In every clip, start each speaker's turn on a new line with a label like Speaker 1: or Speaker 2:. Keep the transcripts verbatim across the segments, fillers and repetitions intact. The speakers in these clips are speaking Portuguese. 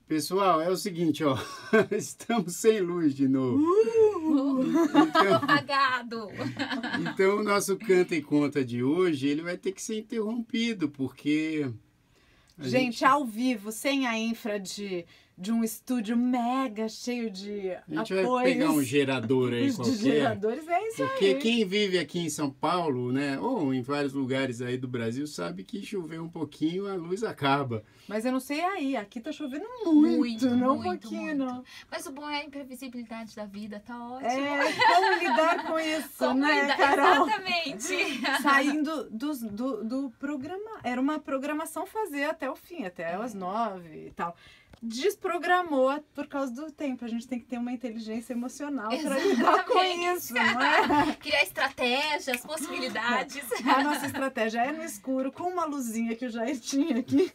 Speaker 1: Pessoal, é o seguinte, ó. Estamos sem luz de novo.
Speaker 2: Uh,
Speaker 1: então,
Speaker 2: apagado.
Speaker 1: Então, o nosso Canta e Conta de hoje, ele vai ter que ser interrompido, porque...
Speaker 3: Gente,
Speaker 1: gente,
Speaker 3: ao vivo, sem a infra de, de um estúdio mega cheio de
Speaker 1: a gente
Speaker 3: apoios.
Speaker 1: vai pegar um gerador aí
Speaker 3: de
Speaker 1: qualquer.
Speaker 3: geradores, é isso
Speaker 1: Porque
Speaker 3: aí.
Speaker 1: quem vive aqui em São Paulo, né, ou em vários lugares aí do Brasil, sabe que chover um pouquinho, a luz acaba.
Speaker 3: Mas eu não sei aí, aqui tá chovendo muito,
Speaker 2: Muito,
Speaker 3: não um
Speaker 2: muito,
Speaker 3: pouquinho,
Speaker 2: muito.
Speaker 3: não.
Speaker 2: Mas o bom é a imprevisibilidade da vida, tá ótimo.
Speaker 3: É, como lidar com isso,
Speaker 2: Como
Speaker 3: né,
Speaker 2: lidar-
Speaker 3: Carol?
Speaker 2: Exatamente.
Speaker 3: Saindo dos- do, do programa, era uma programação fazer até o fim, até as nove e tal. Desprogramou por causa do tempo. A gente tem que ter uma inteligência emocional para lidar com
Speaker 2: Exatamente.
Speaker 3: isso, não é?
Speaker 2: Criar estratégias, possibilidades.
Speaker 3: A nossa estratégia é no escuro, com uma luzinha que eu já tinha aqui.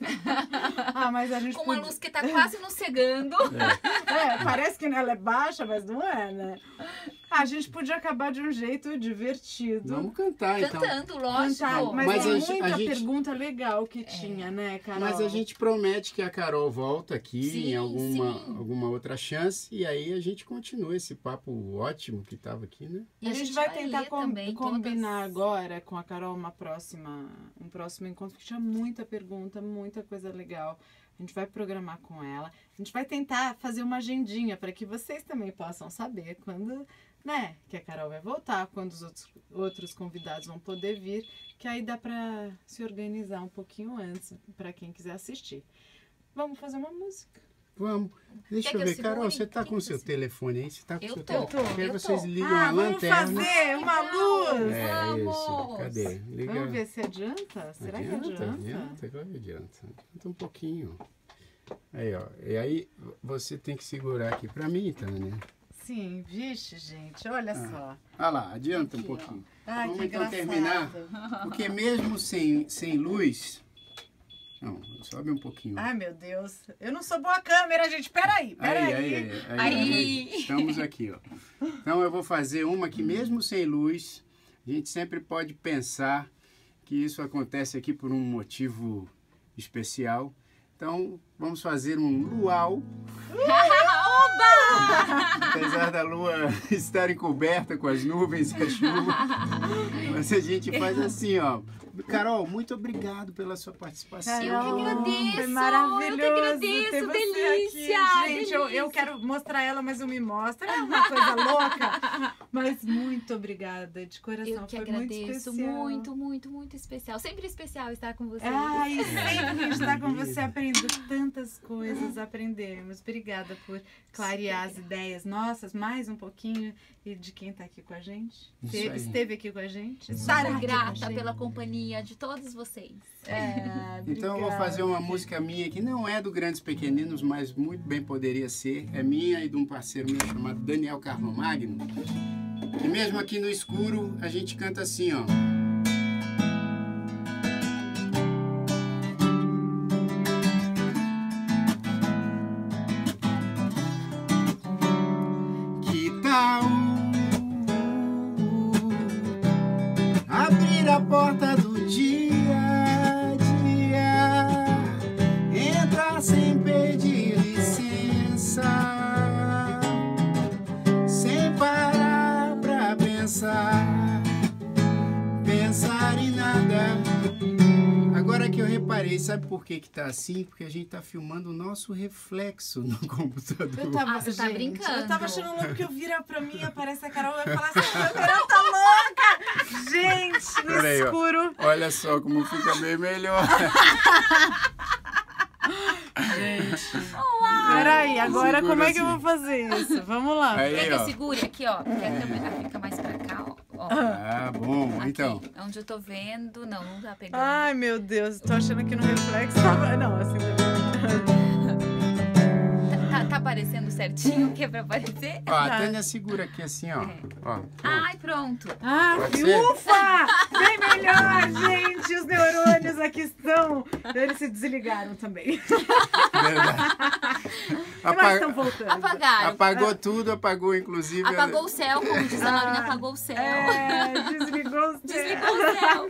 Speaker 3: Ah, mas a gente
Speaker 2: Com uma
Speaker 3: podia-
Speaker 2: luz que tá quase nos cegando.
Speaker 3: É, parece que ela é baixa, mas não é, né? A gente podia acabar de um jeito divertido.
Speaker 1: Vamos cantar, então.
Speaker 2: Cantando, lógico.
Speaker 3: Cantar, mas,
Speaker 1: Mas
Speaker 3: é
Speaker 1: a gente-
Speaker 3: muita
Speaker 1: a gente-
Speaker 3: pergunta legal que tinha, né, Carol?
Speaker 1: Mas a gente promete que a Carol volta aqui
Speaker 2: Sim,
Speaker 1: em alguma,
Speaker 2: sim.
Speaker 1: alguma outra chance e aí a gente continua esse papo ótimo que estava aqui, né?
Speaker 2: E
Speaker 3: a, gente vai tentar
Speaker 2: ler
Speaker 3: com-
Speaker 2: também
Speaker 3: combinar
Speaker 2: todas-
Speaker 3: agora com a Carol uma próxima, um próximo encontro, porque tinha muita pergunta, muita coisa legal. A gente vai programar com ela. A gente vai tentar fazer uma agendinha para que vocês também possam saber quando, né, que a Carol vai voltar, quando os outros, outros convidados vão poder vir, que aí dá para se organizar um pouquinho antes, para quem quiser assistir. Vamos fazer uma música.
Speaker 1: Vamos. Deixa
Speaker 2: Quer
Speaker 1: eu
Speaker 2: que eu
Speaker 1: ver, Carol,
Speaker 2: segure?
Speaker 1: você tá
Speaker 2: Quem
Speaker 1: com o
Speaker 2: que
Speaker 1: seu
Speaker 2: você-
Speaker 1: telefone aí? Você tá com o
Speaker 2: Eu
Speaker 1: seu
Speaker 2: tô,
Speaker 1: telefone? Porque aí
Speaker 2: eu
Speaker 1: vocês
Speaker 2: tô.
Speaker 1: ligam
Speaker 3: Ah,
Speaker 1: a
Speaker 3: vamos
Speaker 1: lanterna.
Speaker 3: fazer uma luz!
Speaker 1: É isso.
Speaker 2: Vamos.
Speaker 1: Cadê? Liga.
Speaker 3: Vamos ver se adianta? Será que adianta?
Speaker 1: Adianta, claro que adianta. Adianta um pouquinho. Aí, ó. E aí você tem que segurar aqui pra mim, Tânia.
Speaker 3: Sim, vixe, gente, olha só.
Speaker 1: Olha lá, adianta um
Speaker 2: Aqui, ó.
Speaker 1: pouquinho.
Speaker 3: Ai,
Speaker 1: Vamos
Speaker 3: que
Speaker 1: então
Speaker 3: engraçado.
Speaker 1: terminar. Porque mesmo sem, sem luz... Não, sobe um pouquinho.
Speaker 3: Ai, meu Deus. Eu não sou boa câmera, gente. Peraí, peraí.
Speaker 1: Aí, aí, aí,
Speaker 2: Aí.
Speaker 1: aí. Estamos aqui, ó. Então eu vou fazer uma que mesmo sem luz, a gente sempre pode pensar que isso acontece aqui por um motivo especial. Então vamos fazer um luau. Apesar da lua estar encoberta com as nuvens e a chuva, mas a gente faz assim, ó. Carol, muito obrigado pela sua participação.
Speaker 3: Carol,
Speaker 2: Eu que agradeço,
Speaker 3: Foi maravilhoso
Speaker 2: eu que agradeço,
Speaker 3: ter você
Speaker 2: delícia,
Speaker 3: aqui. Gente, eu, eu
Speaker 2: delícia.
Speaker 3: quero mostrar ela, mas não me mostra. É uma coisa louca. Mas muito obrigada, de coração.
Speaker 2: Eu que
Speaker 3: Foi muito
Speaker 2: agradeço,
Speaker 3: especial.
Speaker 2: muito, muito, muito especial. Sempre especial estar com vocês.
Speaker 3: Ai, sempre que a gente está com você aprendendo tantas coisas, aprendemos. Obrigada por clarear as ideias nossas, mais um pouquinho, e de quem está aqui com a gente.
Speaker 1: Isso
Speaker 3: Esteve,
Speaker 1: aí.
Speaker 3: esteve aqui com a gente.
Speaker 2: Super
Speaker 3: estará aqui com a
Speaker 2: grata
Speaker 3: gente.
Speaker 2: pela companhia de todos vocês.
Speaker 3: É,
Speaker 1: Então eu vou
Speaker 3: obrigada.
Speaker 1: fazer uma música minha que não é do Grandes Pequeninos, mas muito bem poderia ser. É minha e de um parceiro meu chamado Daniel Carlomagno. E mesmo aqui no escuro, a gente canta assim, ó. Que tal abrir a porta do dia a dia, entrar sem pedir licença, sem parar pra pensar, pensar em nada. Agora que eu reparei, sabe por que que tá assim? Porque a gente tá filmando o nosso reflexo no computador.
Speaker 3: Eu tava,
Speaker 2: Ah, você tá
Speaker 3: gente,
Speaker 2: brincando.
Speaker 3: Eu tava achando louco que eu virar pra mim e aparece a Carol e vai falar assim, a Carol tá louca! Gente, no
Speaker 1: Peraí, ó.
Speaker 3: escuro.
Speaker 1: Olha só como fica bem melhor.
Speaker 3: Gente. Peraí, agora
Speaker 1: Segura
Speaker 3: como é que eu
Speaker 1: assim.
Speaker 3: vou fazer isso? Vamos lá.
Speaker 1: Aí,
Speaker 2: Quer que eu
Speaker 1: ó.
Speaker 2: segure aqui, ó? Porque a câmera fica mais pra cá, ó. Ó,
Speaker 1: Ah, bom.
Speaker 2: aqui,
Speaker 1: Então,
Speaker 2: onde eu tô vendo. Não, não tá pegando.
Speaker 3: Ai, meu Deus, tô achando que no reflexo tava... Não, assim...
Speaker 2: Tá, tá aparecendo certinho o que é pra aparecer?
Speaker 1: ó, a Tânia segura aqui assim, ó. Ó, ó.
Speaker 2: Ai, pronto.
Speaker 3: Ah,
Speaker 1: Pode ser?
Speaker 3: ufa! Bem melhor, gente! Os neurônios aqui estão... Eles se desligaram também.
Speaker 1: Verdade.
Speaker 3: Mas
Speaker 1: Apa-
Speaker 3: estão voltando.
Speaker 2: Apagaram.
Speaker 1: Apagou tudo, apagou inclusive.
Speaker 2: Apagou o céu, como diz a Laurinha, apagou o céu.
Speaker 3: É, desligou os
Speaker 2: Desligou o céu.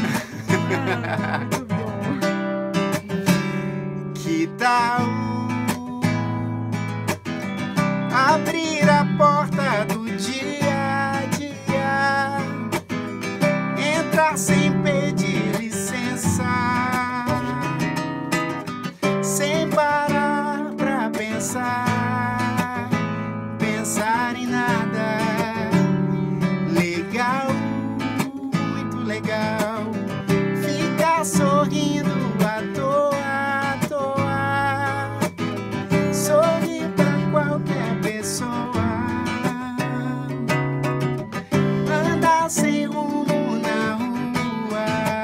Speaker 3: Ah, muito bom.
Speaker 1: Que tal abrir a porta do dia a dia, entrar sem pedir licença, sem parar pra pensar, pensar em nada. Legal, muito legal, ficar sorrindo à toa, à toa, sorrir pra qualquer pessoa, andar sem rumo na rua,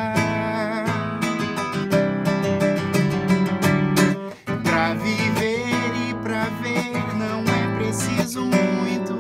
Speaker 1: pra viver e pra ver não é preciso muito.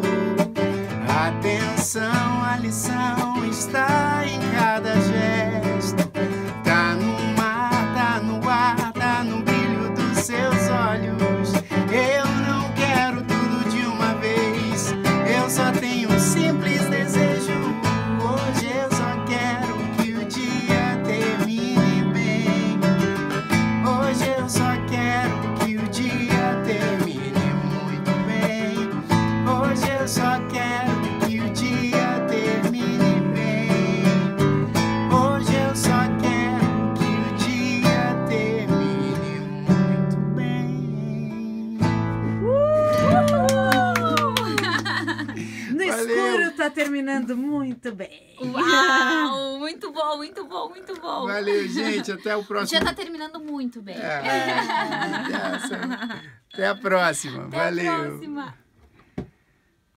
Speaker 1: Atenção, a lição está em cada gesto. Tá no mar, tá no ar, tá no brilho dos seus olhos. Eu não quero tudo de uma vez, eu só tenho um simples desejo. Hoje eu só quero que o dia termine bem. Hoje eu só quero que o dia termine muito bem. Hoje eu só quero que o dia termine bem. Hoje eu só quero que o dia termine muito bem.
Speaker 3: No
Speaker 1: Valeu.
Speaker 3: escuro tá terminando muito bem.
Speaker 2: Uau! Muito bom, muito bom, muito bom.
Speaker 1: Valeu, gente. Até o
Speaker 2: O
Speaker 1: próximo.
Speaker 2: dia tá terminando muito bem.
Speaker 1: É, até a próxima.
Speaker 2: Até
Speaker 1: Valeu.
Speaker 2: a próxima.